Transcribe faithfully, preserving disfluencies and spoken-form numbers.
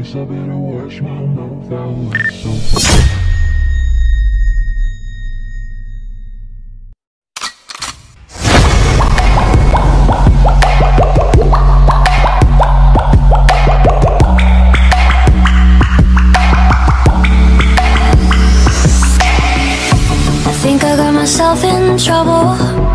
guess I better watch my mouth out. So I think I got myself in trouble.